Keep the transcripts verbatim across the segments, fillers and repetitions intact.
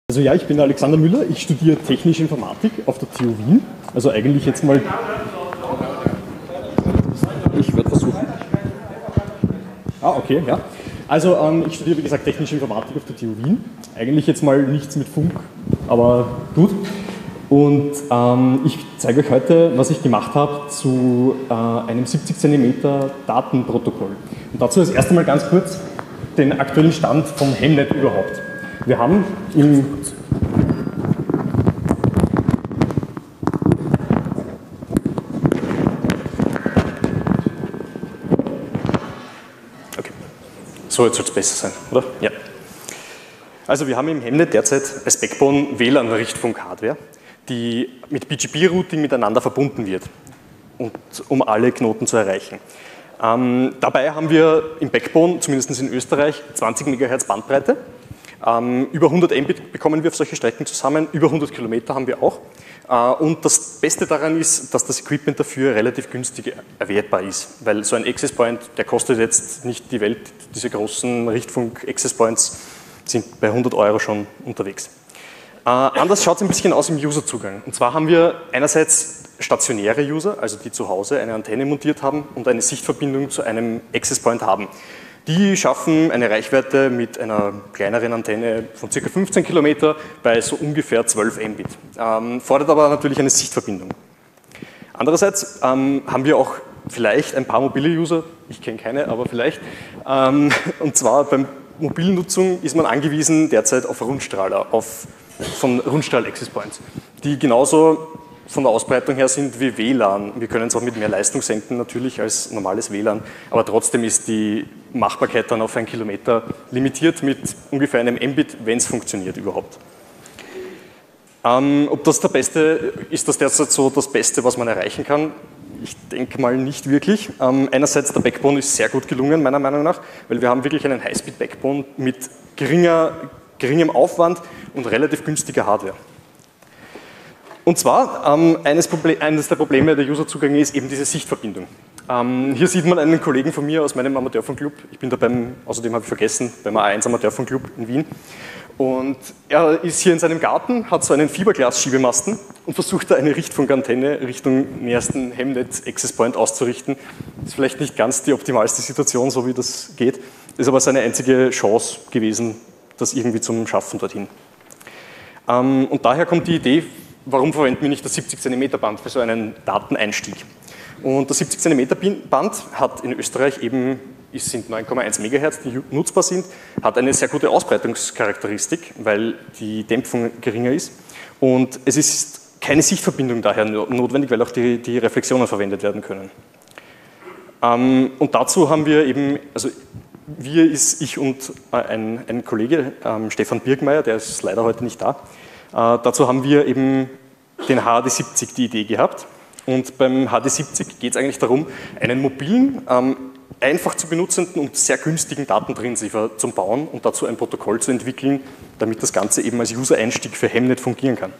Also ja, ich bin Alexander Müller, ich studiere Technische Informatik auf der T U Wien. Also eigentlich jetzt mal... Ich werde versuchen. Ah, okay, ja. Also ähm, ich studiere, wie gesagt, Technische Informatik auf der T U Wien. Eigentlich jetzt mal nichts mit Funk, aber gut. Und ähm, ich zeige euch heute, was ich gemacht habe zu äh, einem siebzig Zentimeter Datenprotokoll. Und dazu als erstes mal ganz kurz den aktuellen Stand vom Hemnet überhaupt. Wir haben im okay. So, jetzt soll es besser sein, oder? Ja. Also wir haben im Hemnet derzeit als Backbone W L A N-Richtfunk-Hardware, die mit B G P-Routing miteinander verbunden wird, und, um alle Knoten zu erreichen. Ähm, dabei haben wir im Backbone, zumindest in Österreich, zwanzig Megahertz Bandbreite. Ähm, über hundert Mbit bekommen wir auf solche Strecken zusammen, über hundert Kilometer haben wir auch. Äh, und das Beste daran ist, dass das Equipment dafür relativ günstig erwertbar ist, weil so ein Access Point, der kostet jetzt nicht die Welt, diese großen Richtfunk-Access Points sind bei hundert Euro schon unterwegs. Äh, anders schaut es ein bisschen aus im Userzugang. Und zwar haben wir einerseits stationäre User, also die zu Hause eine Antenne montiert haben und eine Sichtverbindung zu einem Access Point haben. Die schaffen eine Reichweite mit einer kleineren Antenne von ca. fünfzehn Kilometer bei so ungefähr zwölf Mbit. Ähm, fordert aber natürlich eine Sichtverbindung. Andererseits ähm, haben wir auch vielleicht ein paar mobile User, ich kenne keine, aber vielleicht. Ähm, und zwar beim mobilen Nutzung ist man angewiesen derzeit auf Rundstrahler, auf, von Rundstrahl-Access Points, die genauso von der Ausbreitung her sind wie W L A N. Wir können es auch mit mehr Leistung senken natürlich als normales W L A N, aber trotzdem ist die Machbarkeit dann auf einen Kilometer limitiert mit ungefähr einem Mbit, wenn es funktioniert überhaupt. Ähm, ob das der beste, ist das derzeit so das Beste, was man erreichen kann? Ich denke mal nicht wirklich. Ähm, einerseits der Backbone ist sehr gut gelungen, meiner Meinung nach, weil wir haben wirklich einen High-Speed-Backbone mit geringer, geringem Aufwand und relativ günstiger Hardware. Und zwar, ähm, eines, eines der Probleme der Userzugänge ist eben diese Sichtverbindung. Ähm, hier sieht man einen Kollegen von mir aus meinem Amateurfunkclub. Ich bin da beim, außerdem habe ich vergessen, beim A eins Amateurfunkclub in Wien. Und er ist hier in seinem Garten, hat so einen Fiberglas-Schiebemasten und versucht da eine Richtfunkantenne Richtung nächsten Hemnet Access Point auszurichten. Das ist vielleicht nicht ganz die optimalste Situation, so wie das geht. Das ist aber seine einzige Chance gewesen, das irgendwie zum Schaffen dorthin. Ähm, und daher kommt die Idee, warum verwenden wir nicht das siebzig Zentimeter Band für so einen Dateneinstieg? Und das siebzig Zentimeter Band hat in Österreich eben, es sind neun Komma eins Megahertz, die nutzbar sind, hat eine sehr gute Ausbreitungscharakteristik, weil die Dämpfung geringer ist. Und es ist keine Sichtverbindung daher notwendig, weil auch die, die Reflexionen verwendet werden können. Ähm, und dazu haben wir eben, also wir ist ich und ein, ein Kollege, ähm, Stefan Birgmeier, der ist leider heute nicht da. Äh, dazu haben wir eben den H D siebzig die Idee gehabt. Und beim H D siebzig geht es eigentlich darum, einen mobilen, ähm, einfach zu benutzenden und sehr günstigen Datentransceiver zu bauen und dazu ein Protokoll zu entwickeln, damit das Ganze eben als User-Einstieg für Hemnet fungieren kann.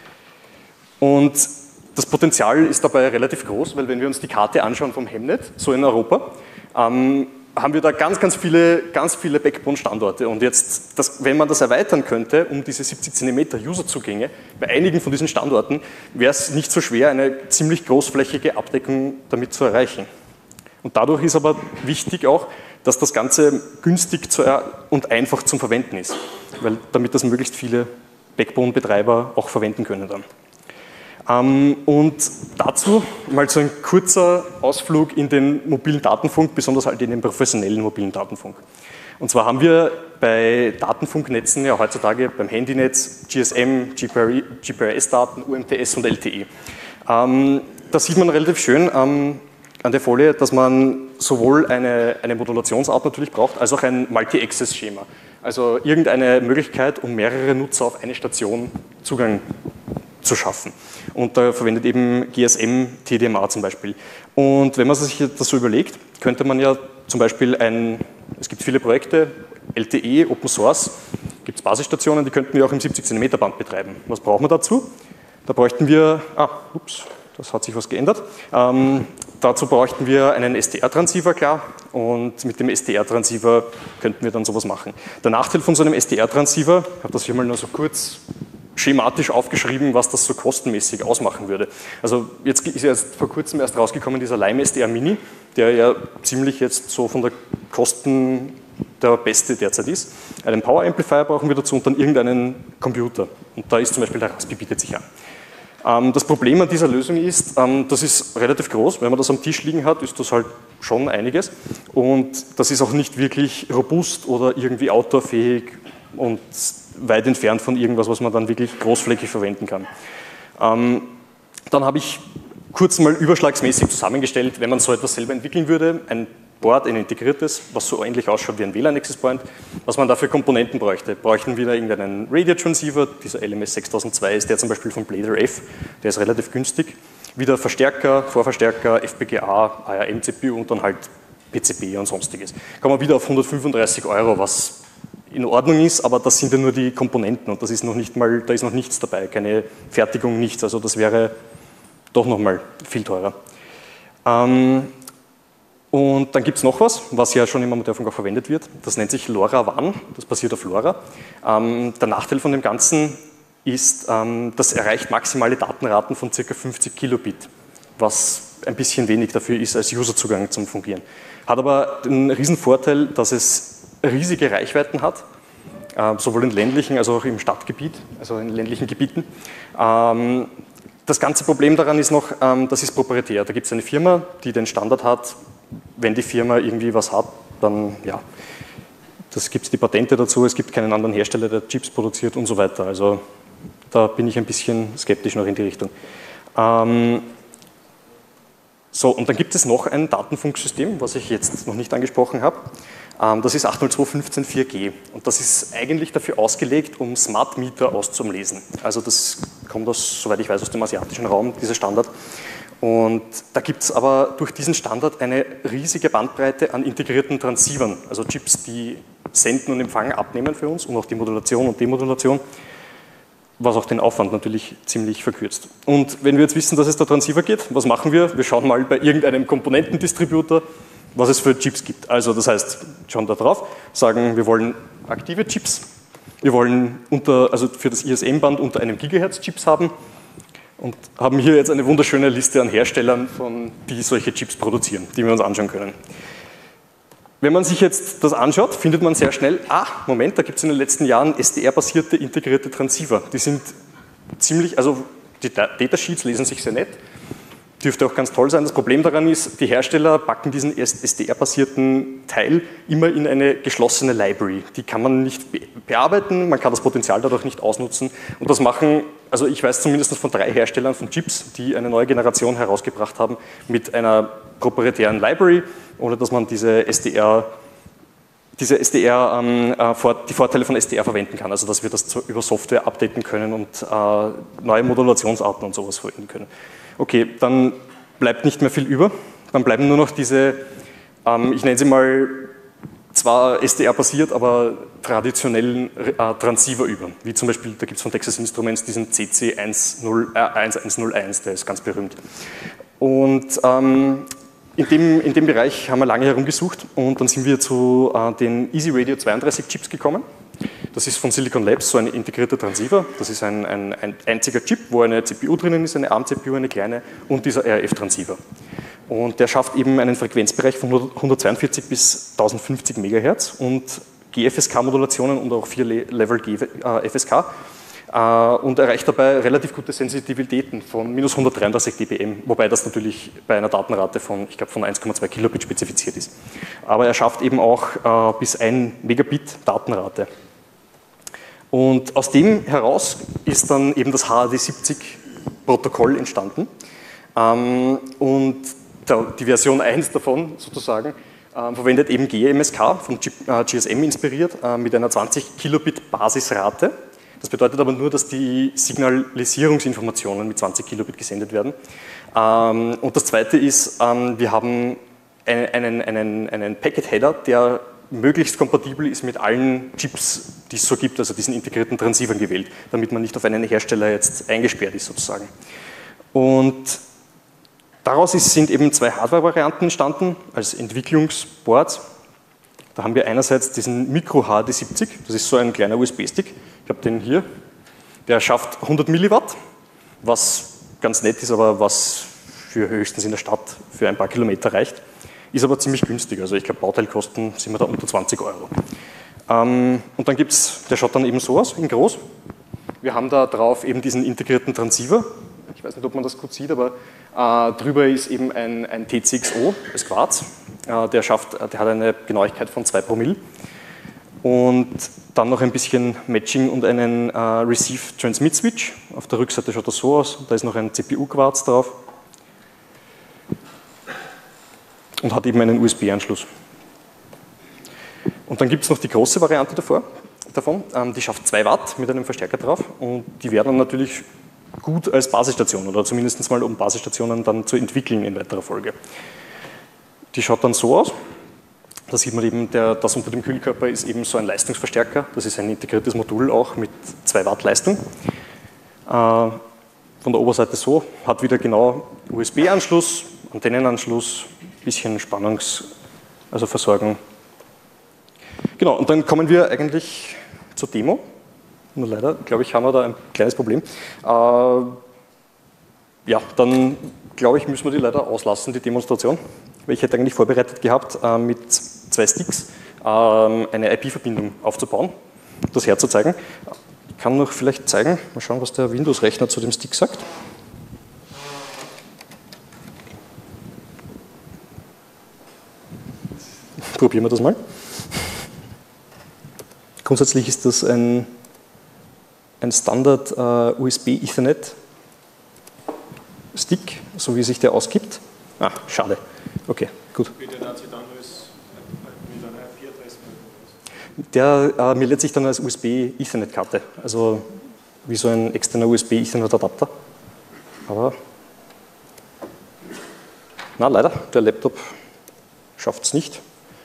Und das Potenzial ist dabei relativ groß, weil wenn wir uns die Karte anschauen vom Hemnet, so in Europa, ähm, haben wir da ganz, ganz viele, ganz viele Backbone-Standorte. Und jetzt, das, wenn man das erweitern könnte, um diese siebzig Zentimeter Userzugänge, bei einigen von diesen Standorten wäre es nicht so schwer, eine ziemlich großflächige Abdeckung damit zu erreichen. Und dadurch ist aber wichtig auch, dass das Ganze günstig zu, und einfach zum Verwenden ist, weil damit das möglichst viele Backbone-Betreiber auch verwenden können dann. Ähm, und dazu mal so ein kurzer Ausflug in den mobilen Datenfunk, besonders halt in den professionellen mobilen Datenfunk. Und zwar haben wir bei Datenfunknetzen ja heutzutage beim Handynetz G S M, G P R S-Daten, U M T S und L T E. Ähm, da sieht man relativ schön ähm, an der Folie, dass man sowohl eine, eine Modulationsart natürlich braucht, als auch ein Multi-Access-Schema. Also irgendeine Möglichkeit, um mehrere Nutzer auf eine Station Zugang zu schaffen. Und da verwendet eben G S M T D M A zum Beispiel. Und wenn man sich das so überlegt, könnte man ja zum Beispiel ein, es gibt viele Projekte, L T E, Open Source, gibt es Basisstationen, die könnten wir auch im siebzig Zentimeter Band betreiben. Was brauchen wir dazu? Da bräuchten wir, ah, ups, das hat sich was geändert. Ähm, dazu bräuchten wir einen S D R-Transceiver, klar, und mit dem S D R-Transceiver könnten wir dann sowas machen. Der Nachteil von so einem S D R-Transceiver, ich habe das hier mal nur so kurz schematisch aufgeschrieben, was das so kostenmäßig ausmachen würde. Also jetzt ist ja erst vor kurzem erst rausgekommen dieser Lime S D R Mini, der ja ziemlich jetzt so von der Kosten der beste derzeit ist. Einen Power Amplifier brauchen wir dazu und dann irgendeinen Computer. Und da ist zum Beispiel der Raspi, bietet sich an. Ähm, das Problem an dieser Lösung ist, ähm, das ist relativ groß. Wenn man das am Tisch liegen hat, ist das halt schon einiges. Und das ist auch nicht wirklich robust oder irgendwie outdoorfähig und weit entfernt von irgendwas, was man dann wirklich großflächig verwenden kann. Ähm, dann habe ich kurz mal überschlagsmäßig zusammengestellt, wenn man so etwas selber entwickeln würde, ein Board, ein integriertes, was so ähnlich ausschaut wie ein W L A N Access Point, was man dafür Komponenten bräuchte. Bräuchten wir da irgendeinen Radio-Transceiver, dieser L M S sechstausendzwei ist der zum Beispiel von Blader F, der ist relativ günstig. Wieder Verstärker, Vorverstärker, F P G A, A R M C P U und dann halt P C B und sonstiges. Kommen wir wieder auf hundertfünfunddreißig Euro, was in Ordnung ist, aber das sind ja nur die Komponenten und das ist noch nicht mal, da ist noch nichts dabei, keine Fertigung, nichts, also das wäre doch nochmal viel teurer. Ähm, und dann gibt es noch was, was ja schon im Amateurfunk auch verwendet wird, das nennt sich LoRaWAN, das basiert auf LoRa. Ähm, der Nachteil von dem Ganzen ist, ähm, das erreicht maximale Datenraten von ca. fünfzig Kilobit, was ein bisschen wenig dafür ist als Userzugang zum Fungieren. Hat aber den riesen Vorteil, dass es riesige Reichweiten hat, äh, sowohl in ländlichen als auch im Stadtgebiet, also in ländlichen Gebieten. Ähm, das ganze Problem daran ist noch, ähm, das ist proprietär. Da gibt es eine Firma, die den Standard hat. Wenn die Firma irgendwie was hat, dann ja, das gibt es die Patente dazu, es gibt keinen anderen Hersteller, der Chips produziert und so weiter. Also da bin ich ein bisschen skeptisch noch in die Richtung. Ähm, so, und dann gibt es noch ein Datenfunksystem, was ich jetzt noch nicht angesprochen habe. Das ist acht null zwei Punkt fünfzehn Punkt vier G und das ist eigentlich dafür ausgelegt, um Smart Meter auszulesen. Also das kommt aus, soweit ich weiß, aus dem asiatischen Raum, dieser Standard. Und da gibt es aber durch diesen Standard eine riesige Bandbreite an integrierten Transceivern, also Chips, die senden und empfangen, abnehmen für uns und auch die Modulation und Demodulation, was auch den Aufwand natürlich ziemlich verkürzt. Und wenn wir jetzt wissen, dass es da Transceiver geht, was machen wir? Wir schauen mal bei irgendeinem Komponentendistributor, was es für Chips gibt. Also das heißt, schauen da drauf, sagen, wir wollen aktive Chips, wir wollen unter, also für das I S M-Band unter einem Gigahertz Chips haben und haben hier jetzt eine wunderschöne Liste an Herstellern, von, die solche Chips produzieren, die wir uns anschauen können. Wenn man sich jetzt das anschaut, findet man sehr schnell, ah, Moment, da gibt es in den letzten Jahren S D R-basierte integrierte Transceiver. Die sind ziemlich, also die Datasheets lesen sich sehr nett, dürfte auch ganz toll sein. Das Problem daran ist, die Hersteller packen diesen S D R-basierten Teil immer in eine geschlossene Library. Die kann man nicht bearbeiten, man kann das Potenzial dadurch nicht ausnutzen. Und das machen, also ich weiß zumindest von drei Herstellern von Chips, die eine neue Generation herausgebracht haben mit einer proprietären Library, ohne dass man diese S D R, diese S D R, ähm, die Vorteile von S D R verwenden kann. Also dass wir das über Software updaten können und äh, neue Modulationsarten und sowas verwenden können. Okay, dann bleibt nicht mehr viel über. Dann bleiben nur noch diese, ähm, ich nenne sie mal, zwar S D R-basiert, aber traditionellen äh, Transceiver über. Wie zum Beispiel, da gibt es von Texas Instruments diesen C C eins null eins null eins, der ist ganz berühmt. Und ähm, in, dem, in dem Bereich haben wir lange herumgesucht und dann sind wir zu äh, den Easy Radio zweiunddreißig Chips gekommen. Das ist von Silicon Labs so ein integrierter Transceiver. Das ist ein, ein, ein einziger Chip, wo eine C P U drinnen ist, eine A R M C P U, eine kleine, und dieser R F-Transceiver. Und der schafft eben einen Frequenzbereich von hundertzweiundvierzig bis tausendfünfzig Megahertz und G F S K-Modulationen und auch vier Level G F S K und erreicht dabei relativ gute Sensitivitäten von minus hundertdreiunddreißig dBm, wobei das natürlich bei einer Datenrate von, ich glaube, von eins Komma zwei Kilobit spezifiziert ist. Aber er schafft eben auch bis ein Megabit Datenrate. Und aus dem heraus ist dann eben das H A D siebzig Protokoll entstanden. Und die Version eins davon sozusagen verwendet eben G M S K von G S M inspiriert mit einer zwanzig Kilobit Basisrate. Das bedeutet aber nur, dass die Signalisierungsinformationen mit zwanzig Kilobit gesendet werden. Und das zweite ist, wir haben einen, einen, einen Packet-Header, der möglichst kompatibel ist mit allen Chips, die es so gibt, also diesen integrierten Transceivern gewählt, damit man nicht auf einen Hersteller jetzt eingesperrt ist sozusagen. Und Daraus ist, sind eben zwei Hardware-Varianten entstanden als Entwicklungsboards. Da haben wir einerseits diesen Micro H D siebzig, das ist so ein kleiner U S B-Stick. Ich habe den hier, der schafft hundert Milliwatt, was ganz nett ist, aber was für höchstens in der Stadt für ein paar Kilometer reicht. Ist aber ziemlich günstig, also ich glaube Bauteilkosten sind wir da unter zwanzig Euro. Ähm, und dann gibt es, der schaut dann eben so aus, in groß. Wir haben da drauf eben diesen integrierten Transceiver. Ich weiß nicht, ob man das gut sieht, aber äh, drüber ist eben ein, ein T C X O, das Quarz. Äh, der, schafft, der hat eine Genauigkeit von zwei Promille. Und dann noch ein bisschen Matching und einen äh, Receive-Transmit-Switch. Auf der Rückseite schaut das so aus. Da ist noch ein C P U-Quarz drauf. Und hat eben einen U S B-Anschluss. Und dann gibt es noch die große Variante davor, davon. Ähm, die schafft zwei Watt mit einem Verstärker drauf. Und die wäre dann natürlich gut als Basisstation oder zumindest mal um Basisstationen dann zu entwickeln in weiterer Folge. Die schaut dann so aus. Da sieht man eben, der, das unter dem Kühlkörper ist eben so ein Leistungsverstärker. Das ist ein integriertes Modul auch mit zwei Watt Leistung. Äh, von der Oberseite so, hat wieder genau U S B-Anschluss, Antennenanschluss, bisschen Spannungs-, also Versorgung. Genau, und dann kommen wir eigentlich zur Demo. Nur leider, glaube ich, haben wir da ein kleines Problem. Äh, ja, dann glaube ich, müssen wir die leider auslassen, die Demonstration. Weil ich hätte eigentlich vorbereitet gehabt, äh, mit zwei Sticks äh, eine I P-Verbindung aufzubauen, das herzuzeigen. Ich kann noch vielleicht zeigen, mal schauen, was der Windows-Rechner zu dem Stick sagt. Probieren wir das mal. Grundsätzlich ist das ein ein Standard uh, U S B Ethernet Stick, so wie sich der ausgibt. Ah, schade. Okay, gut. Der uh, meldet sich dann als U S B Ethernet Karte, also wie so ein externer U S B Ethernet Adapter. Aber na leider, der Laptop schafft es nicht.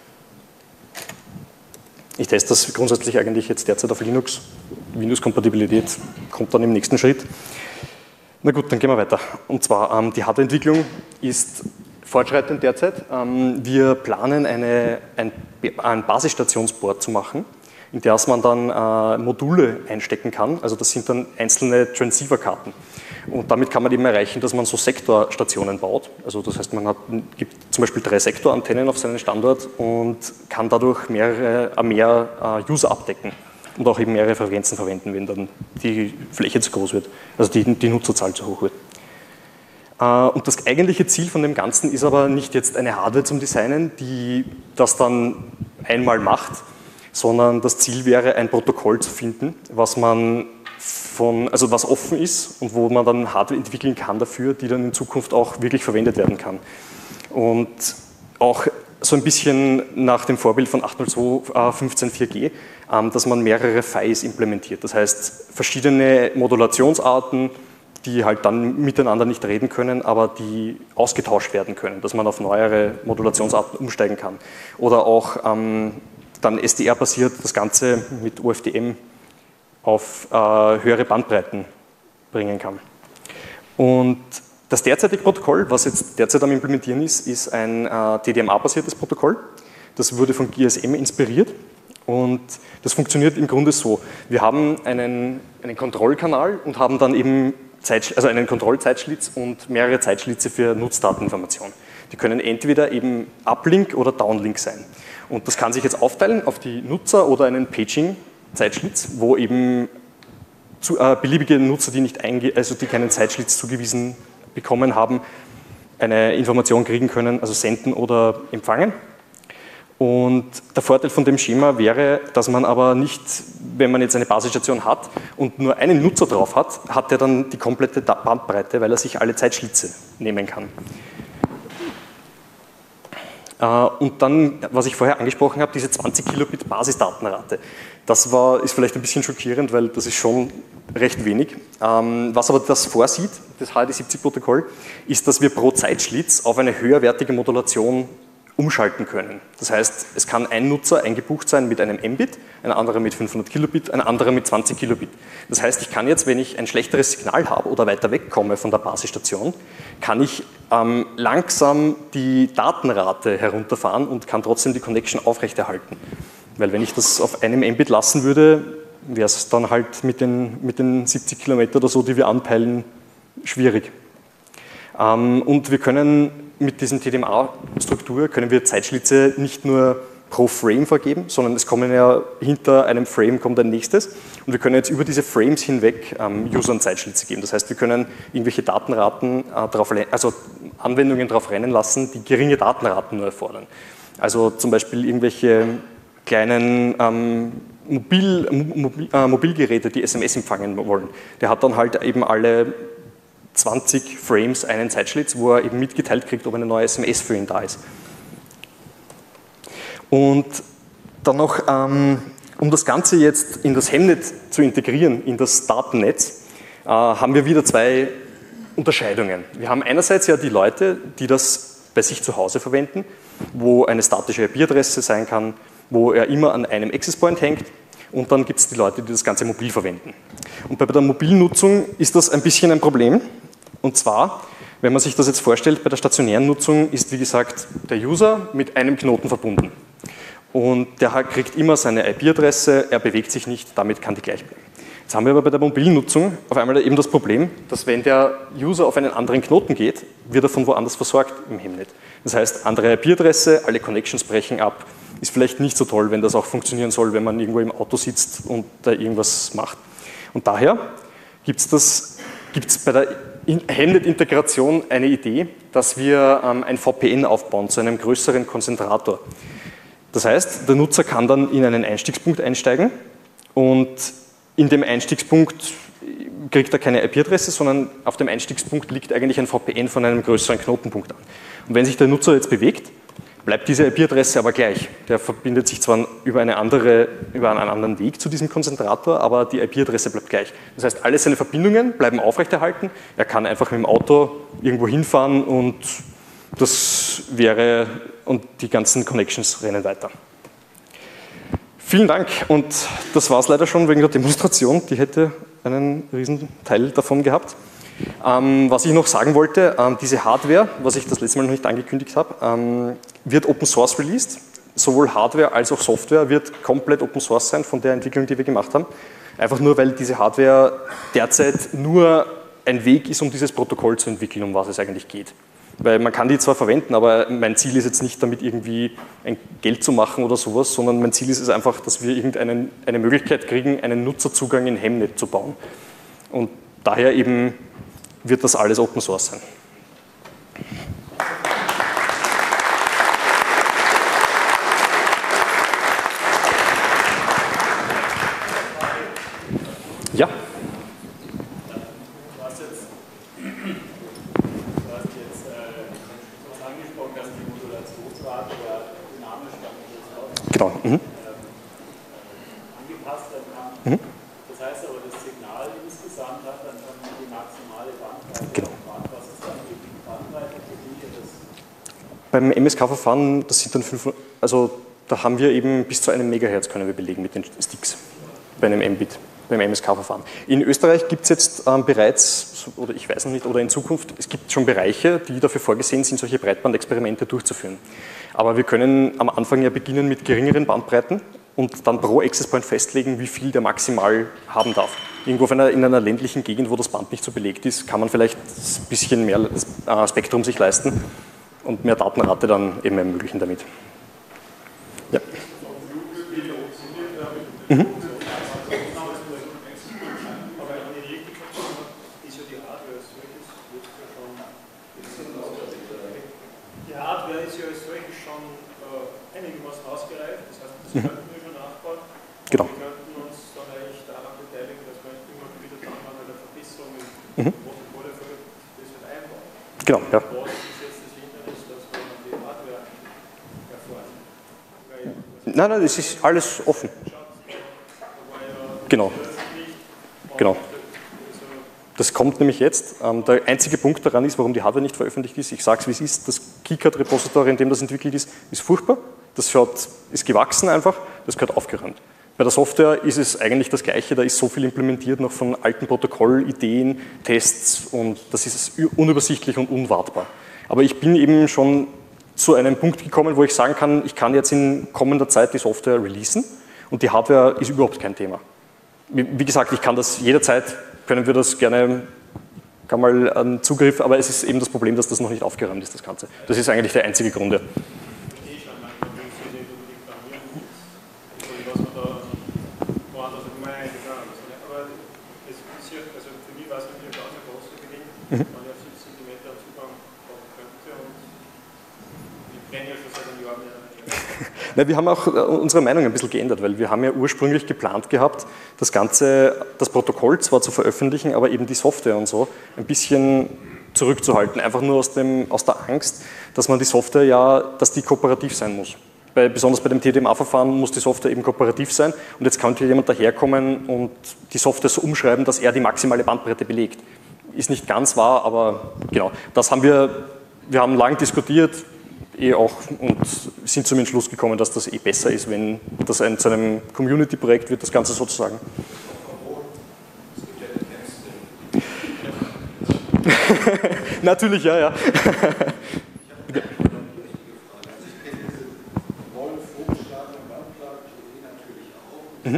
Ich teste das grundsätzlich eigentlich jetzt derzeit auf Linux. Windows-Kompatibilität kommt dann im nächsten Schritt. Na gut, dann gehen wir weiter. Und zwar, ähm, die Hardwareentwicklung ist fortschreitend derzeit. Ähm, wir planen eine, ein, ein Basisstationsboard zu machen, in das man dann äh, Module einstecken kann. Also das sind dann einzelne Transceiver-Karten. Und damit kann man eben erreichen, dass man so Sektorstationen baut. Also das heißt, man hat, gibt zum Beispiel drei Sektorantennen auf seinen Standort und kann dadurch mehrere, mehr äh, User abdecken und auch eben mehrere Frequenzen verwenden, wenn dann die Fläche zu groß wird, also die, die Nutzerzahl zu hoch wird. Äh, und das eigentliche Ziel von dem Ganzen ist aber nicht jetzt eine Hardware zum Designen, die das dann einmal macht, sondern das Ziel wäre, ein Protokoll zu finden, was man Von, also was offen ist und wo man dann Hardware entwickeln kann dafür, die dann in Zukunft auch wirklich verwendet werden kann. Und auch so ein bisschen nach dem Vorbild von acht null zwei Punkt fünfzehn Punkt vier G, ähm, dass man mehrere F I Es implementiert. Das heißt, verschiedene Modulationsarten, die halt dann miteinander nicht reden können, aber die ausgetauscht werden können, dass man auf neuere Modulationsarten umsteigen kann. Oder auch ähm, dann S D R-basiert das Ganze mit O F D M auf äh, höhere Bandbreiten bringen kann. Und das derzeitige Protokoll, was jetzt derzeit am Implementieren ist, ist ein äh, T D M A-basiertes Protokoll. Das wurde von G S M inspiriert und das funktioniert im Grunde so. Wir haben einen, einen Kontrollkanal und haben dann eben Zeit, also einen Kontrollzeitschlitz und mehrere Zeitschlitze für Nutzdateninformation. Die können entweder eben Uplink oder Downlink sein. Und das kann sich jetzt aufteilen auf die Nutzer oder einen Paging Zeitschlitz, wo eben zu, äh, beliebige Nutzer, die, nicht einge also die keinen Zeitschlitz zugewiesen bekommen haben, eine Information kriegen können, also senden oder empfangen. Und der Vorteil von dem Schema wäre, dass man aber nicht, wenn man jetzt eine Basisstation hat und nur einen Nutzer drauf hat, hat er dann die komplette Bandbreite, weil er sich alle Zeitschlitze nehmen kann. Und dann, was ich vorher angesprochen habe, diese zwanzig Kilobit Basisdatenrate. Das war, ist vielleicht ein bisschen schockierend, weil das ist schon recht wenig. Was aber das vorsieht, das H D siebzig Protokoll, ist, dass wir pro Zeitschlitz auf eine höherwertige Modulation umschalten können. Das heißt, es kann ein Nutzer eingebucht sein mit einem Mbit, ein anderer mit fünfhundert Kilobit, ein anderer mit zwanzig Kilobit. Das heißt, ich kann jetzt, wenn ich ein schlechteres Signal habe oder weiter wegkomme von der Basisstation, kann ich ähm, langsam die Datenrate herunterfahren und kann trotzdem die Connection aufrechterhalten. Weil wenn ich das auf einem Mbit lassen würde, wäre es dann halt mit den, mit den siebzig Kilometer oder so, die wir anpeilen, schwierig. Ähm, und wir können mit diesem T D M A-Struktur können wir Zeitschlitze nicht nur pro Frame vergeben, sondern es kommen ja hinter einem Frame kommt ein nächstes und wir können jetzt über diese Frames hinweg ähm, Usern Zeitschlitze geben. Das heißt, wir können irgendwelche Datenraten, äh, drauf, also Anwendungen darauf rennen lassen, die geringe Datenraten nur erfordern. Also zum Beispiel irgendwelche kleinen ähm, Mobil, Mobil, äh, Mobilgeräte, die S M S empfangen wollen. Der hat dann halt eben alle zwanzig Frames einen Zeitschlitz, wo er eben mitgeteilt kriegt, ob eine neue S M S für ihn da ist. Und dann noch, ähm, um das Ganze jetzt in das Hemnet zu integrieren, in das Datennetz, äh, haben wir wieder zwei Unterscheidungen. Wir haben einerseits ja die Leute, die das bei sich zu Hause verwenden, wo eine statische I P-Adresse sein kann, wo er immer an einem Access Point hängt. Und dann gibt es die Leute, die das Ganze mobil verwenden. Und bei der mobilen Nutzung ist das ein bisschen ein Problem. Und zwar, wenn man sich das jetzt vorstellt, bei der stationären Nutzung ist, wie gesagt, der User mit einem Knoten verbunden. Und der kriegt immer seine I P-Adresse, er bewegt sich nicht, damit kann die gleich bleiben. Jetzt haben wir aber bei der mobilen Nutzung auf einmal eben das Problem, dass wenn der User auf einen anderen Knoten geht, wird er von woanders versorgt im Hemnet. Das heißt, andere I P-Adresse, alle Connections brechen ab. Ist vielleicht nicht so toll, wenn das auch funktionieren soll, wenn man irgendwo im Auto sitzt und da irgendwas macht. Und daher gibt es das, gibt's bei der Hemnet-Integration eine Idee, dass wir ähm, ein V P N aufbauen zu einem größeren Konzentrator. Das heißt, der Nutzer kann dann in einen Einstiegspunkt einsteigen und in dem Einstiegspunkt kriegt er keine I P-Adresse, sondern auf dem Einstiegspunkt liegt eigentlich ein V P N von einem größeren Knotenpunkt an. Und wenn sich der Nutzer jetzt bewegt, bleibt diese I P-Adresse aber gleich. Der verbindet sich zwar über, eine andere, über einen anderen Weg zu diesem Konzentrator, aber die I P-Adresse bleibt gleich. Das heißt, alle seine Verbindungen bleiben aufrechterhalten. Er kann einfach mit dem Auto irgendwo hinfahren und das wäre, und die ganzen Connections rennen weiter. Vielen Dank und das war es leider schon wegen der Demonstration. Die hätte einen riesen Teil davon gehabt. Ähm, was ich noch sagen wollte, ähm, diese Hardware, was ich das letzte Mal noch nicht angekündigt habe, ähm, wird Open Source released. Sowohl Hardware als auch Software wird komplett Open Source sein von der Entwicklung, die wir gemacht haben. Einfach nur, weil diese Hardware derzeit nur ein Weg ist, um dieses Protokoll zu entwickeln, um was es eigentlich geht. Weil man kann die zwar verwenden, aber mein Ziel ist jetzt nicht damit irgendwie ein Geld zu machen oder sowas, sondern mein Ziel ist es einfach, dass wir irgendeine eine Möglichkeit kriegen, einen Nutzerzugang in Hemnet zu bauen. Und daher eben wird das alles Open Source sein. Ja. Genau. Mhm. Angepasst werden kann. Mhm. Das heißt aber, das Signal insgesamt hat dann schon die maximale Bandbreite. Genau. Was ist dann die Bandbreite für die das? Beim M S K-Verfahren, das sind dann fünfhundert, also da haben wir eben bis zu einem Megahertz können wir belegen mit den Sticks bei einem Mbit, beim M S K-Verfahren. In Österreich gibt es jetzt ähm, bereits, oder ich weiß noch nicht, oder in Zukunft, es gibt schon Bereiche, die dafür vorgesehen sind, solche Breitbandexperimente durchzuführen. Aber wir können am Anfang ja beginnen mit geringeren Bandbreiten und dann pro Access Point festlegen, wie viel der maximal haben darf. Irgendwo in einer, in einer ländlichen Gegend, wo das Band nicht so belegt ist, kann man vielleicht ein bisschen mehr äh, Spektrum sich leisten und mehr Datenrate dann eben ermöglichen damit. Ja. Mhm. Die Hardware ist ja als solches schon äh, einigermaßen ausgereift, das heißt, das könnten wir schon nachbauen. Genau. Wir könnten uns dann eigentlich daran beteiligen, dass wir immer wieder dann an einer Verbesserung im Mhm. Protokoll das halt einbauen. Genau, ja. Was ist jetzt das Hindernis, dass wir dann die Hardware erforschen? Nein, nein, es ist alles offen. Genau. Genau. Das kommt nämlich jetzt. Ähm, der einzige Punkt daran ist, warum die Hardware nicht veröffentlicht ist. Ich sage es, wie es ist. Das KiCad-Repository, in dem das entwickelt ist, ist furchtbar. Das schaut, ist gewachsen einfach. Das gehört aufgeräumt. Bei der Software ist es eigentlich das Gleiche. Da ist so viel implementiert noch von alten Protokollideen, Tests und das ist unübersichtlich und unwartbar. Aber ich bin eben schon zu einem Punkt gekommen, wo ich sagen kann, ich kann jetzt in kommender Zeit die Software releasen und die Hardware ist überhaupt kein Thema. Wie gesagt, ich kann das jederzeit, können wir das gerne, kann mal einen Zugriff, aber es ist eben das Problem, dass das noch nicht aufgeräumt ist, das Ganze. Das ist eigentlich der einzige Grund. Mhm. Man ja siebzehn Zentimeter Zugang haben könnte und wir brennen ja schon seit einem Jahr mehr. Na, wir haben auch unsere Meinung ein bisschen geändert, weil wir haben ja ursprünglich geplant gehabt, das Ganze, das Protokoll zwar zu veröffentlichen, aber eben die Software und so ein bisschen zurückzuhalten, einfach nur aus, dem, aus der Angst, dass man die Software ja, dass die kooperativ sein muss. Bei, besonders bei dem T D M A-Verfahren muss die Software eben kooperativ sein und jetzt kann jemand daherkommen und die Software so umschreiben, dass er die maximale Bandbreite belegt. Ist nicht ganz wahr, aber genau, das haben wir, wir haben lang diskutiert eh auch und sind zum Entschluss gekommen, dass das eh besser ist, wenn das ein, zu einem Community-Projekt wird, das Ganze sozusagen. Natürlich, ja, ja. Mhm.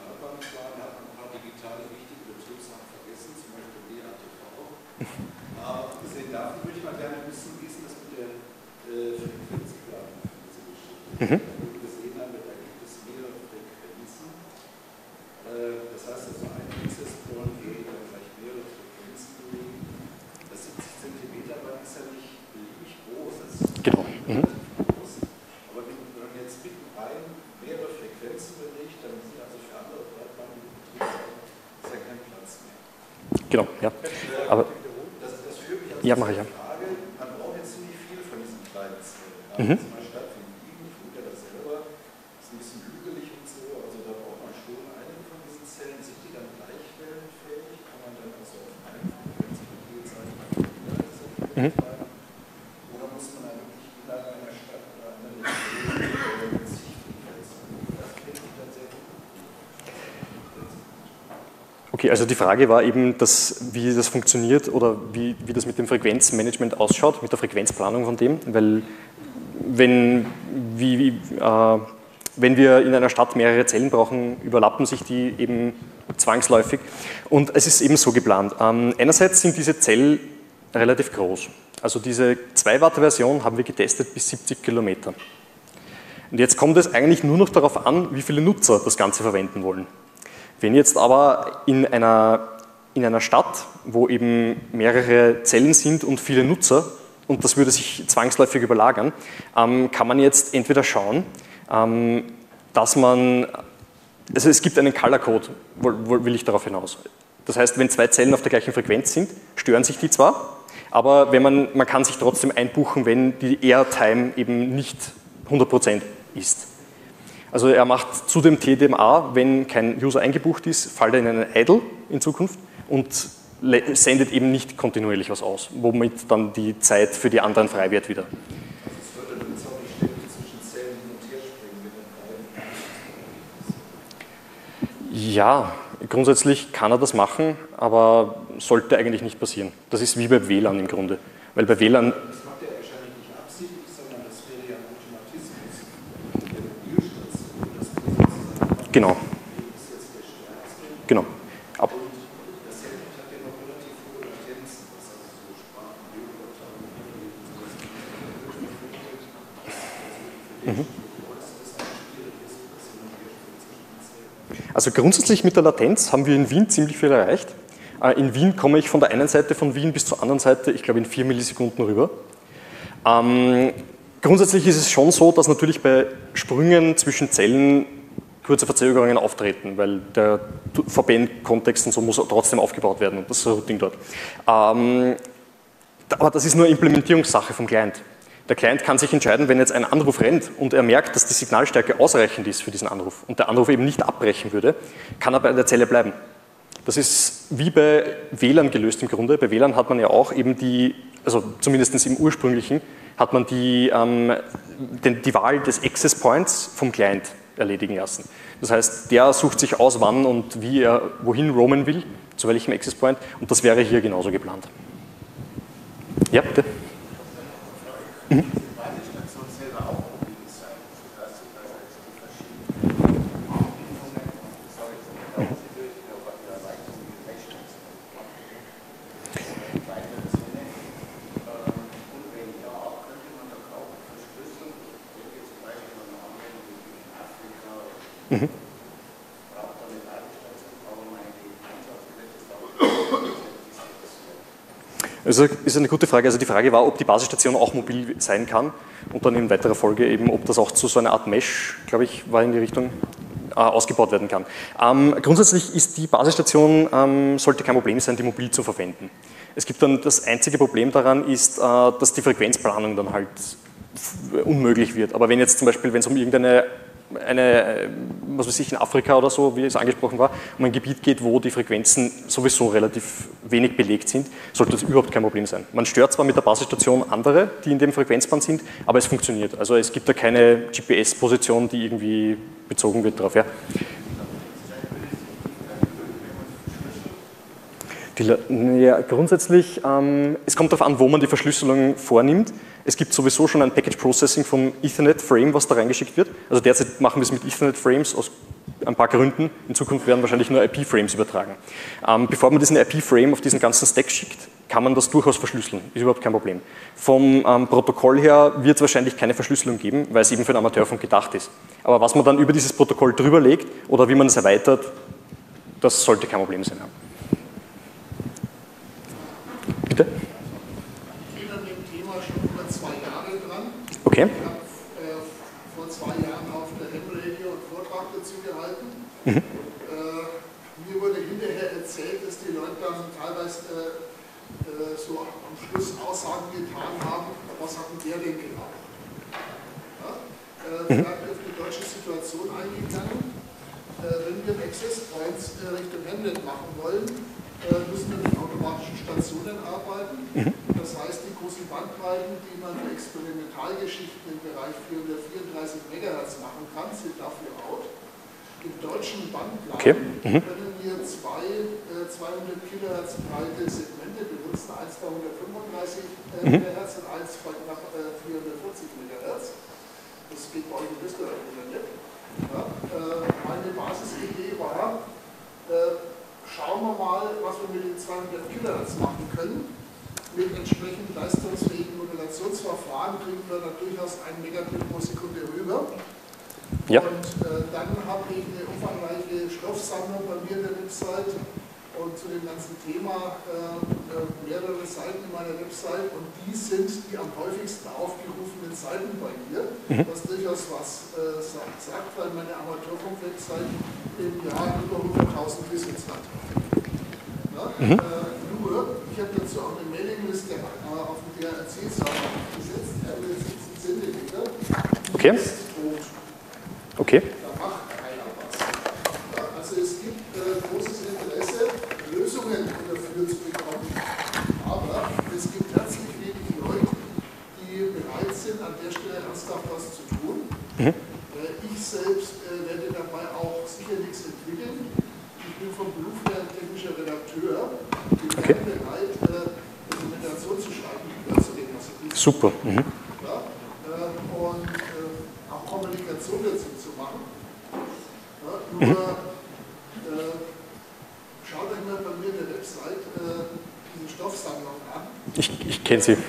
Mhm. Gesehen haben, da gibt es mehrere Frequenzen. Das heißt also, ein Access-Point würde dann gleich mehrere Frequenzen belegen. Das siebzig Zentimeter Band ist ja nicht beliebig groß, das ist genau. Mhm. groß. Aber wenn man jetzt mitten rein mehrere Frequenzen belegt, dann sind also für andere Breitbandbetriebsarten ist ja kein Platz mehr. Genau, ja. Aber das, das führt mich also ja, mache ich ja. Frage, man braucht jetzt ziemlich viel von diesen kleinen Zellen. Mhm. Mhm. Oder muss man eigentlich innerhalb einer Stadt oder einer Region Okay, also die Frage war eben, dass, wie das funktioniert oder wie, wie das mit dem Frequenzmanagement ausschaut, mit der Frequenzplanung von dem, weil wenn, wie, wie, äh, wenn wir in einer Stadt mehrere Zellen brauchen, überlappen sich die eben zwangsläufig und es ist eben so geplant. Ähm, einerseits sind diese Zellen relativ groß. Also diese zwei Watt Version haben wir getestet bis siebzig Kilometer. Und jetzt kommt es eigentlich nur noch darauf an, wie viele Nutzer das Ganze verwenden wollen. Wenn jetzt aber in einer, in einer Stadt, wo eben mehrere Zellen sind und viele Nutzer, und das würde sich zwangsläufig überlagern, ähm, kann man jetzt entweder schauen, ähm, dass man, also es gibt einen Color Code, wo, wo will ich darauf hinaus. Das heißt, wenn zwei Zellen auf der gleichen Frequenz sind, stören sich die zwar, aber wenn man, man kann sich trotzdem einbuchen, wenn die Airtime eben nicht hundert Prozent ist. Also er macht zu dem T D M A, wenn kein User eingebucht ist, fällt er in einen Idle in Zukunft und sendet eben nicht kontinuierlich was aus, womit dann die Zeit für die anderen frei wird wieder. Ja, grundsätzlich kann er das machen, aber sollte eigentlich nicht passieren. Das ist wie bei W L A N im Grunde. Weil bei W L A N. Das macht er wahrscheinlich nicht absichtlich, sondern das wäre ja ein Automatismus der Mobilstation, dass man sozusagen. Genau. Das ist jetzt der stärkste. Genau. Ab. Und das hat ja noch relativ hohe Latenzen, was also so Sprachen, mhm. Also grundsätzlich mit der Latenz haben wir in Wien ziemlich viel erreicht. In Wien komme ich von der einen Seite von Wien bis zur anderen Seite, ich glaube in vier Millisekunden rüber. Ähm, grundsätzlich ist es schon so, dass natürlich bei Sprüngen zwischen Zellen kurze Verzögerungen auftreten, weil der V P N-Kontext und so muss trotzdem aufgebaut werden und das Routing dort. Ähm, aber das ist nur Implementierungssache vom Client. Der Client kann sich entscheiden, wenn jetzt ein Anruf rennt und er merkt, dass die Signalstärke ausreichend ist für diesen Anruf und der Anruf eben nicht abbrechen würde, kann er bei der Zelle bleiben. Das ist wie bei W L A N gelöst im Grunde. Bei W L A N hat man ja auch eben die, also zumindest im ursprünglichen, hat man die, ähm, den, die Wahl des Access Points vom Client erledigen lassen. Das heißt, der sucht sich aus, wann und wie er wohin roamen will, zu welchem Access Point, und das wäre hier genauso geplant. Ja, bitte. Mhm. Mhm. Also ist eine gute Frage. Also die Frage war, ob die Basisstation auch mobil sein kann und dann in weiterer Folge eben, ob das auch zu so einer Art Mesh, glaube ich, war in die Richtung, äh, ausgebaut werden kann. Ähm, grundsätzlich ist die Basisstation, ähm, sollte kein Problem sein, die mobil zu verwenden. Es gibt dann, das einzige Problem daran ist, äh, dass die Frequenzplanung dann halt unmöglich wird. Aber wenn jetzt zum Beispiel, wenn es um irgendeine eine, was weiß ich, in Afrika oder so, wie es angesprochen war, um ein Gebiet geht, wo die Frequenzen sowieso relativ wenig belegt sind, sollte das überhaupt kein Problem sein. Man stört zwar mit der Basisstation andere, die in dem Frequenzband sind, aber es funktioniert. Also es gibt da keine G P S-Position, die irgendwie bezogen wird darauf. Ja. Die, ja, grundsätzlich, ähm, es kommt darauf an, wo man die Verschlüsselung vornimmt. Es gibt sowieso schon ein Package Processing vom Ethernet-Frame, was da reingeschickt wird. Also derzeit machen wir es mit Ethernet-Frames aus ein paar Gründen. In Zukunft werden wahrscheinlich nur I P-Frames übertragen. Ähm, bevor man diesen I P-Frame auf diesen ganzen Stack schickt, kann man das durchaus verschlüsseln. Ist überhaupt kein Problem. Vom ähm, Protokoll her wird es wahrscheinlich keine Verschlüsselung geben, weil es eben für den Amateurfunk gedacht ist. Aber was man dann über dieses Protokoll drüber legt oder wie man es erweitert, das sollte kein Problem sein. Bitte? Ich bin an dem Thema schon über zwei Jahre dran. Okay. Ich habe äh, vor zwei Jahren auf der Ham Radio einen Vortrag dazu gehalten. Mhm. Äh, mir wurde hinterher erzählt, dass die Leute dann teilweise äh, so am Schluss Aussagen getan haben, was hat denn der denn genau? Ja? Äh, mhm. Vielleicht auf die deutsche Situation eingegangen. Äh, wenn wir Access Points äh, Richtung Hamlet machen wollen, müssen wir mit automatischen Stationen arbeiten. Mhm. Das heißt, die großen Bandbreiten, die man für Experimentalgeschichten im Bereich vierhundertvierunddreißig Megahertz machen kann, sind dafür out. Im deutschen Bandplan okay. mhm. können wir zwei äh, zweihundert Kilohertz breite Segmente benutzen, eins bei hundertfünfunddreißig mhm. Megahertz und eins bei knapp äh, vierhundertvierzig Megahertz. Das geht bei euch in Österreich oder nicht. Ja, äh, meine Basisidee war, äh, schauen wir mal, was wir mit den zweihundert Kilohertz machen können. Mit entsprechend leistungsfähigen Modulationsverfahren kriegen wir da durchaus ein Megabit pro Sekunde rüber. Ja. Und äh, dann habe ich eine umfangreiche Stoffsammlung bei mir in der Website und zu dem ganzen Thema äh, mehrere Seiten in meiner Website, und die sind die am häufigsten aufgerufenen Seiten bei mir, mhm. was durchaus was äh, sagt, weil meine Amateurfunk-Website im Jahr über hunderttausend Visits hat. Ja, mhm. äh, nur, ich habe dazu auch eine Mailingliste äh, auf dem D R C-Server gesetzt, siebzehn Zentimeter, die okay. ist tot. Okay. Da macht keiner was. Ja, also es gibt äh, großes Interesse, Lösungen dafür zu bekommen, aber es gibt herzlich wenig Leute, die bereit sind, an der Stelle ernsthaft was zu tun. Mhm. Äh, ich selbst äh, werde dabei auch sicher nichts entwickeln. Ich bin vom Beruf her ein technischer Redakteur. Ich bin okay. bereit, äh, Dokumentation zu schreiben, zu dem, was ich tue. Super. Mhm. Ja, äh, und äh, auch Kommunikation dazu zu machen. Ja, nur mhm. äh, schaut euch mal bei mir in der Website äh, diese Stoffsammlung an. Ich, ich kenne sie.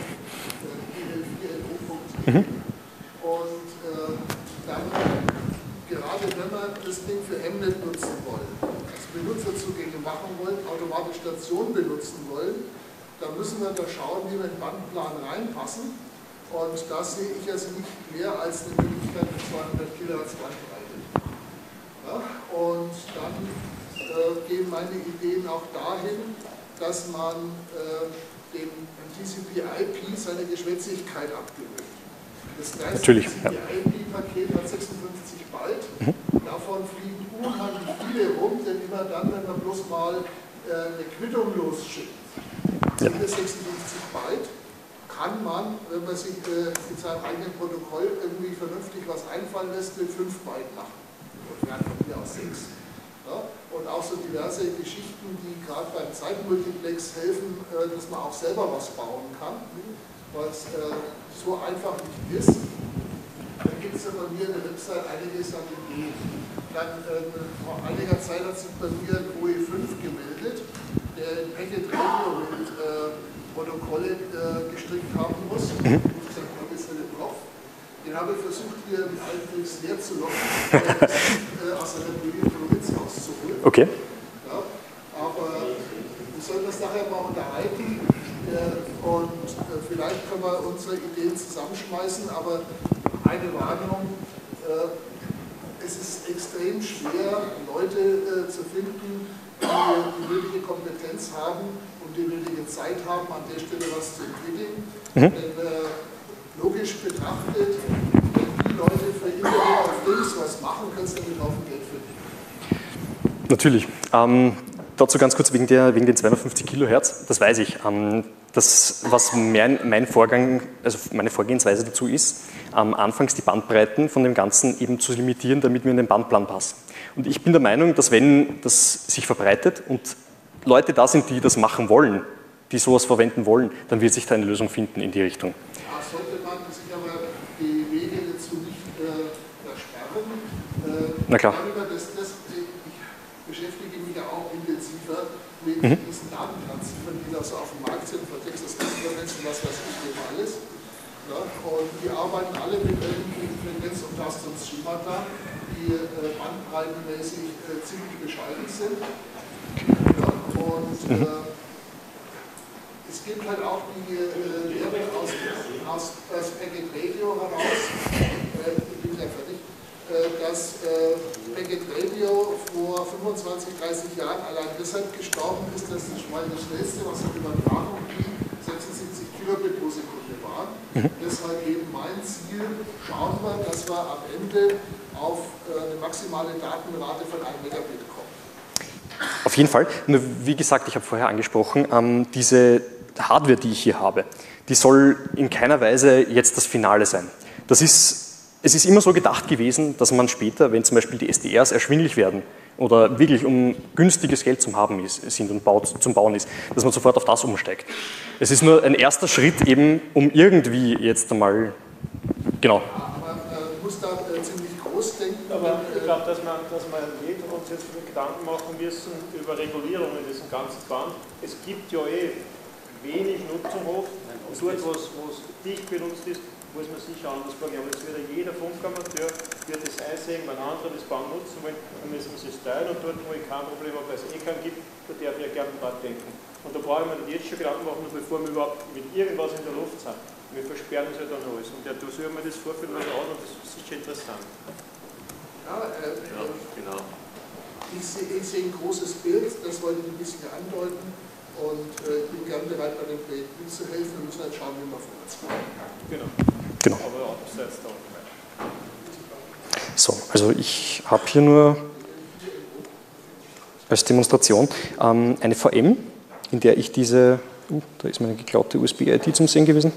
Mhm. Und äh, dann, gerade wenn wir das Ding für Hamlet nutzen wollen, als Benutzerzugänge machen wollen, automatisch Stationen benutzen wollen, dann müssen wir da schauen, wie wir in den Bandplan reinpassen. Und da sehe ich also nicht mehr als eine Möglichkeit mit zweihundert Kilohertz Bandbreite. Ja, und dann äh, gehen meine Ideen auch dahin, dass man äh, dem T C P I P seine Geschwätzigkeit abgewöhnt. Das kleinste T C P I P-Paket hat sechsundfünfzig Byte. Mhm. Davon fliegen unheimlich viele rum, denn immer dann, wenn wir bloß mal eine Quittung losschickt, ja. sechsundfünfzig Byte, kann man, wenn man sich äh, in seinem eigenen Protokoll irgendwie vernünftig was einfallen lässt, mit fünf Byte machen. Und wir haben hier aus sechs. Ja? Und auch so diverse Geschichten, die gerade beim Zeitenmultiplex helfen, äh, dass man auch selber was bauen kann, was äh, so einfach nicht ist. Dann gibt es ja bei mir in der Website einiges an Ideen. Dann äh, vor einiger Zeit hat sich bei mir ein O E fünf gemeldet, der in Packet Radio mit äh, Protokolle äh, gestrickt haben muss. Mhm. Ich gesagt, was ist denn drauf? Den habe ich versucht, hier mit allen Tricks leer zu locken, äh, aus einer Provinz rauszuholen. Okay. Ja, aber wir sollen das nachher mal unterhalten äh, und äh, vielleicht können wir unsere Ideen zusammenschmeißen, aber eine Warnung, äh, es ist extrem schwer, Leute äh, zu finden, die die nötige Kompetenz haben und die nötige Zeit haben, an der Stelle was zu entwickeln. Mhm. Denn äh, logisch betrachtet, wenn die Leute für Internet auf Links was machen, kannst du damit einen Haufen Geld verdienen. Natürlich. Ähm, dazu ganz kurz wegen, der, wegen den zweihundertfünfzig Kilohertz, das weiß ich. Ähm, das, was mein, mein Vorgang, also meine Vorgehensweise dazu ist, ähm, anfangs die Bandbreiten von dem Ganzen eben zu limitieren, damit wir in den Bandplan passen. Und ich bin der Meinung, dass wenn das sich verbreitet und Leute da sind, die das machen wollen, die sowas verwenden wollen, dann wird sich da eine Lösung finden in die Richtung. Ja, sollte man sich aber die Wege dazu nicht äh, versperren. Äh, Na klar. Darüber, dass das, ich beschäftige mich ja auch intensiver mit mhm. diesen Datentransfern, die da so auf dem Markt sind, von Texas Instruments und was weiß ich eben alles. Ja, und die arbeiten alle mit irgendwelchen Frequenz- und Tastungsschemata, die äh, bandbreitenmäßig äh, ziemlich bescheiden sind. Ja, und mhm. äh, es gibt halt auch die äh, Lehre aus, aus, aus Packet Radio heraus, äh, ich bin ja fertig, äh, dass äh, Packet Radio vor fünfundzwanzig, dreißig Jahren allein deshalb gestorben ist, dass das mal das schnellste, was an Übertragung ging, sechsundsiebzig Kilobit pro Sekunde war. Mhm. Deshalb eben mein Ziel, schauen wir, dass wir am Ende auf äh, eine maximale Datenrate von einem Megabit kommen. Auf jeden Fall. Nur wie gesagt, ich habe vorher angesprochen, ähm, diese Hardware, die ich hier habe, die soll in keiner Weise jetzt das Finale sein. Das ist, es ist immer so gedacht gewesen, dass man später, wenn zum Beispiel die S D Rs erschwinglich werden oder wirklich um günstiges Geld zum Haben ist, sind und baut, zum Bauen ist, dass man sofort auf das umsteigt. Es ist nur ein erster Schritt eben, um irgendwie jetzt einmal, genau. Aber man muss da äh, ziemlich groß denken. Aber ich glaube, dass man, dass man nicht uns jetzt Gedanken machen müssen über Regulierung in diesem ganzen Band. Es gibt ja eh wenig Nutzung oft, und dort, wo es dicht benutzt ist, muss man sicher anders vorgehen. Aber jetzt wird jeder Funkamateur wird das einsehen, wenn andere das Band nutzen wollen, dann müssen wir es teilen, und dort, wo ich kein Problem habe, weil es eh keinen gibt, da darf ich ja gerne dran denken. Und da brauche ich mir nicht jetzt schon Gedanken machen, bevor wir überhaupt mit irgendwas in der Luft sind. Wir versperren uns ja dann alles. Und ja, da soll man das vorführen an, und das ist sicher interessant. Ja, äh, ja genau. Ich sehe, ich sehe ein großes Bild, das wollte ich ein bisschen andeuten. Und äh, ich bin gern bereit, bei dem Projekt mitzuhelfen. Wir müssen halt schauen, wie wir vorwärts kommen. Genau. genau. Aber abseits da auch nicht. So, also ich habe hier nur als Demonstration ähm, eine V M, in der ich diese, uh, da ist meine geklaute U S B-I D zum Sehen gewesen.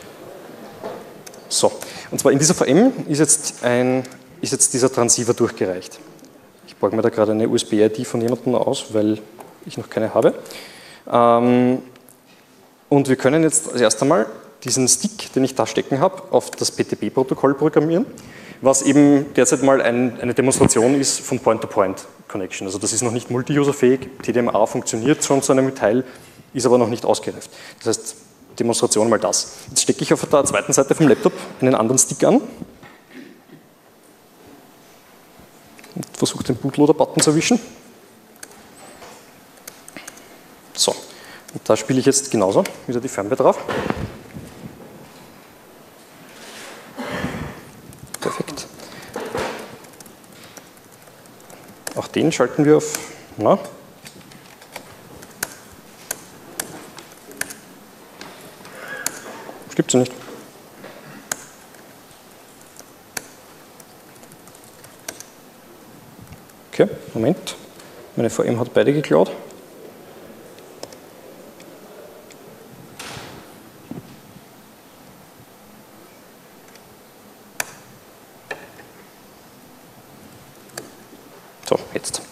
So, und zwar in dieser V M ist jetzt, ein, ist jetzt dieser Transceiver durchgereicht. Ich borge mir da gerade eine U S B-I D von jemandem aus, weil ich noch keine habe. Ähm, und wir können jetzt als erstes einmal diesen Stick, den ich da stecken habe, auf das P T P-Protokoll programmieren, was eben derzeit mal ein, eine Demonstration ist von Point-to-Point-Connection. Also das ist noch nicht multi-user-fähig, T D M A funktioniert schon zu einem Teil, ist aber noch nicht ausgereift. Das heißt, Demonstration mal das. Jetzt stecke ich auf der zweiten Seite vom Laptop einen anderen Stick an und versuche den Bootloader-Button zu erwischen. So, und da spiele ich jetzt genauso wieder die Firmware drauf. Perfekt. Auch den schalten wir auf, na, gibt's ja nicht. Okay, Moment. Meine V M hat beide geklaut. jetzt.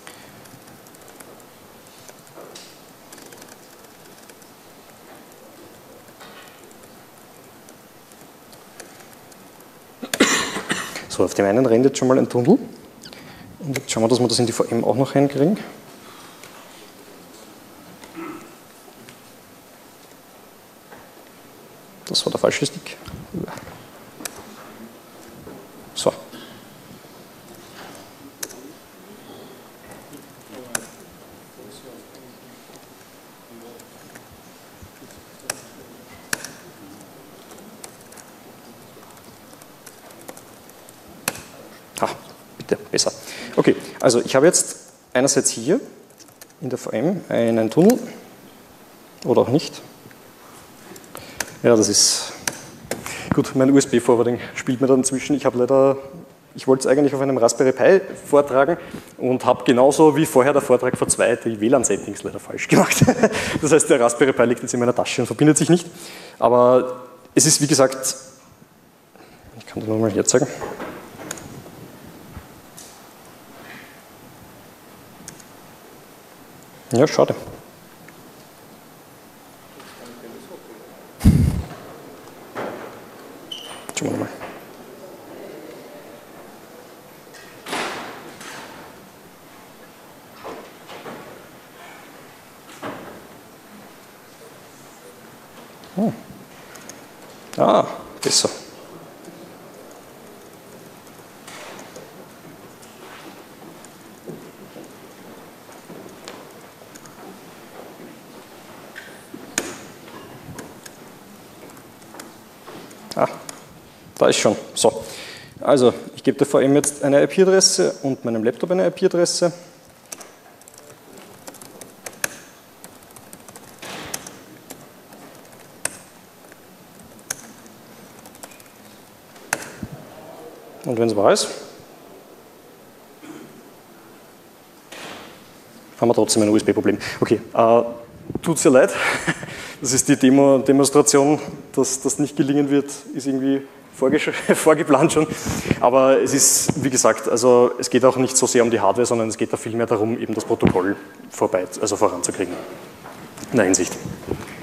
So, auf dem einen rennt jetzt schon mal ein Tunnel. Und jetzt schauen wir, dass wir das in die V M auch noch reinkriegen. Das war der falsche Stick. So. Ah, bitte, besser. Okay, also ich habe jetzt einerseits hier in der V M einen Tunnel oder auch nicht. Ja, das ist gut. Mein U S B-Forwarding spielt mir dann inzwischen. Ich habe leider, ich wollte es eigentlich auf einem Raspberry Pi vortragen und habe genauso wie vorher der Vortrag vor zwei die W L A N-Settings leider falsch gemacht. Das heißt, der Raspberry Pi liegt jetzt in meiner Tasche und verbindet sich nicht. Aber es ist, wie gesagt, ich kann das nochmal hier zeigen. Ja, schade. Schauen wir mal. Hm. Ah, besser. Ah, da ist schon. So, also ich gebe der V M jetzt eine I P-Adresse und meinem Laptop eine I P-Adresse. Und wenn es wahr ist, haben wir trotzdem ein U S B-Problem. Okay, äh, tut sehr leid. Das ist die Demo Demonstration, dass das nicht gelingen wird, ist irgendwie vorgeplant schon. Aber es ist, wie gesagt, also es geht auch nicht so sehr um die Hardware, sondern es geht da vielmehr darum, eben das Protokoll vorbei, also voranzukriegen. In der Hinsicht.